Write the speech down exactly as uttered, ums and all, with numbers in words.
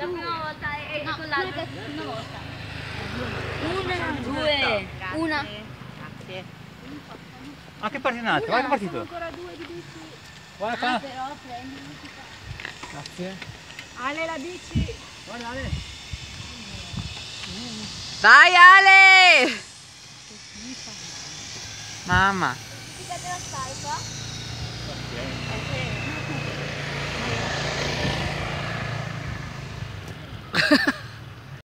la prima volta e No, con l'altro. una volta. Una, due, una. Grazie. A che partito? Vai che partito? Ancora due di bici. Guarda Ah, qua. però prendi bici qua. Grazie. Ale la bici. Guarda Ale. Vai Ale! Mamma. Ti cade la scarpa? Ok.